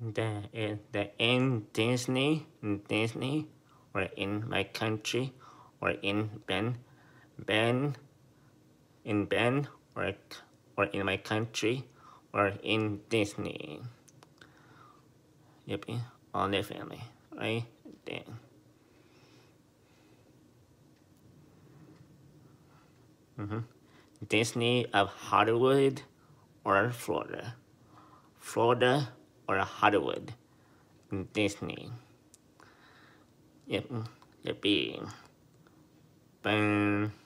The in Disney, or in my country, or in Ben, in Ben, or in my country, or in Disney. Yep, all their family, right there. Disney of Hollywood or Florida. Florida or Hollywood. Disney. Yep, yep. Boom.